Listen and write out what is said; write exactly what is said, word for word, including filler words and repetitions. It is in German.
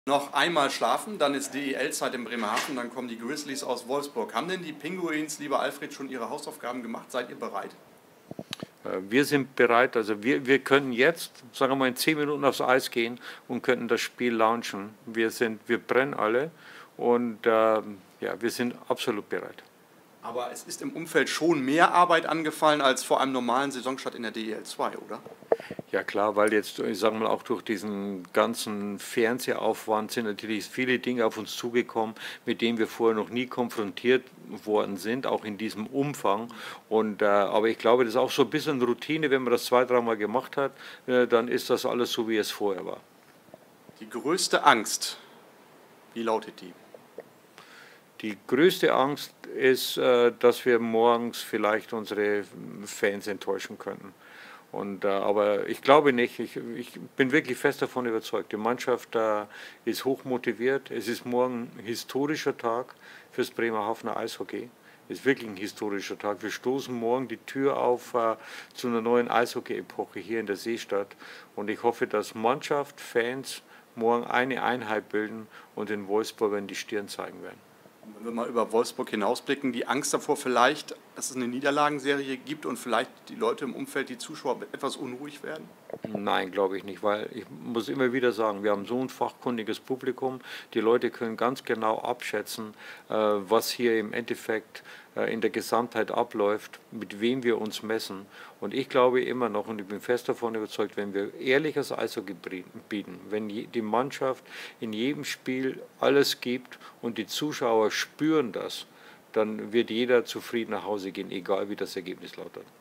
Noch einmal schlafen, dann ist D E L-Zeit in Bremerhaven, dann kommen die Grizzlies aus Wolfsburg. Haben denn die Pinguins, lieber Alfred, schon ihre Hausaufgaben gemacht? Seid ihr bereit? Wir sind bereit, also wir, wir können jetzt, sagen wir mal, in zehn Minuten aufs Eis gehen und könnten das Spiel launchen. Wir, sind, wir brennen alle und äh, ja, wir sind absolut bereit. Aber es ist im Umfeld schon mehr Arbeit angefallen als vor einem normalen Saisonstart in der D E L zwei, oder? Ja klar, weil jetzt, ich sage mal, auch durch diesen ganzen Fernsehaufwand sind natürlich viele Dinge auf uns zugekommen, mit denen wir vorher noch nie konfrontiert worden sind, auch in diesem Umfang. Und, äh, aber ich glaube, das ist auch so ein bisschen Routine, wenn man das zwei, dreimal gemacht hat, äh, dann ist das alles so, wie es vorher war. Die größte Angst, wie lautet die? Die größte Angst ist, äh, dass wir morgens vielleicht unsere Fans enttäuschen könnten. Und, äh, aber ich glaube nicht, ich, ich bin wirklich fest davon überzeugt. Die Mannschaft äh, ist hoch motiviert. Es ist morgen ein historischer Tag fürs Bremerhavener Eishockey. Es ist wirklich ein historischer Tag. Wir stoßen morgen die Tür auf äh, zu einer neuen Eishockey-Epoche hier in der Seestadt. Und ich hoffe, dass Mannschaft, Fans morgen eine Einheit bilden und den Wolfsburgern die Stirn zeigen werden. Wenn wir mal über Wolfsburg hinausblicken, die Angst davor vielleicht, dass es eine Niederlagenserie gibt und vielleicht die Leute im Umfeld, die Zuschauer etwas unruhig werden? Nein, glaube ich nicht, weil ich muss immer wieder sagen, wir haben so ein fachkundiges Publikum, die Leute können ganz genau abschätzen, äh, was hier im Endeffekt äh, in der Gesamtheit abläuft, mit wem wir uns messen. Und ich glaube immer noch, und ich bin fest davon überzeugt, wenn wir ehrliches Eishockey bieten, wenn die Mannschaft in jedem Spiel alles gibt und die Zuschauer spüren das, dann wird jeder zufrieden nach Hause gehen, egal wie das Ergebnis lautet.